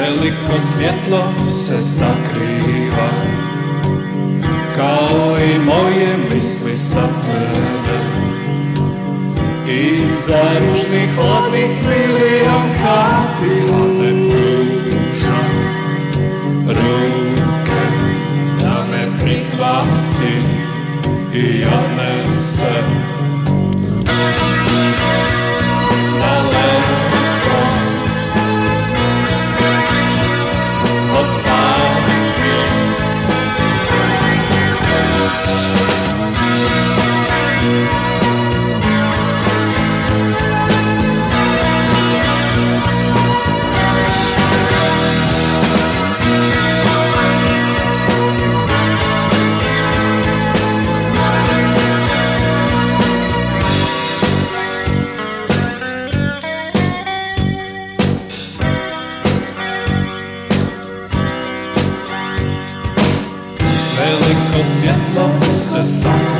veliko svjetlo se sakriva, kao i moje misli sa tebe. Iza ružnih hladnih milion kapi, a ne pruža ruke da me prihvati i odnese daleko od patnje. Veliko svjetlo se sakriva,